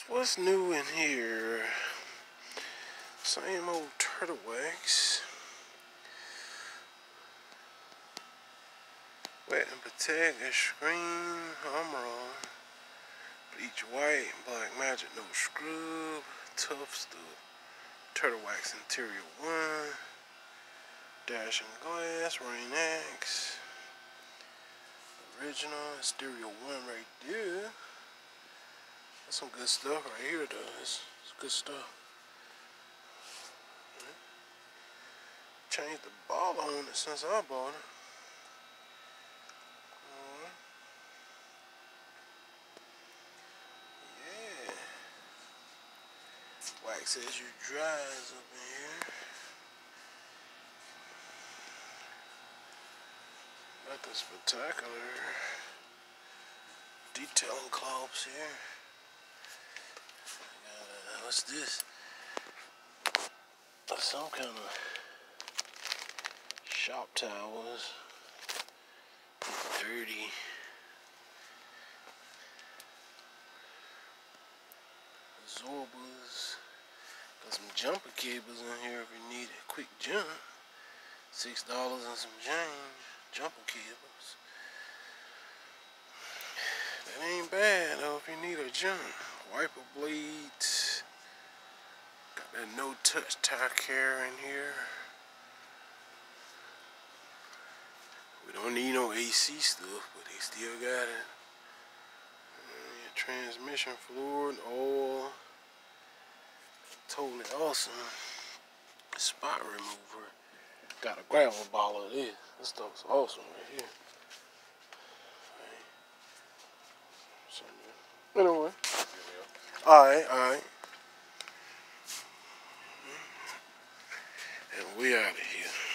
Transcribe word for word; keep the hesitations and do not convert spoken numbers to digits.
What's new in here? Same old Turtle Wax. Wet and Protect, Extreme, Armor, Bleach White, Black Magic, No Scrub, Tough Stuff, Turtle Wax Interior one, Dash and Glass, Rain X, Original, Stereo one right there. That's some good stuff right here though. It's, it's good stuff. Changed the ball on it since I bought it. Alright. Yeah. Wax as you dries up in here. Got the spectacular detailing cloths here. Uh, what's this? Some kind of shop towels. Dirty. Absorbers. Got some jumper cables in here if you need a quick jump. Six dollars and some change. Jumper cables. That ain't bad though if you need a jump. Wiper blades. Got that no touch tire care in here. We don't need no A C stuff, but they still got it. Uh, transmission fluid, oil. Totally awesome. Spot remover. Got a gravel ball of this. This stuff's awesome right here. Anyway. Alright, alright. And we out of here.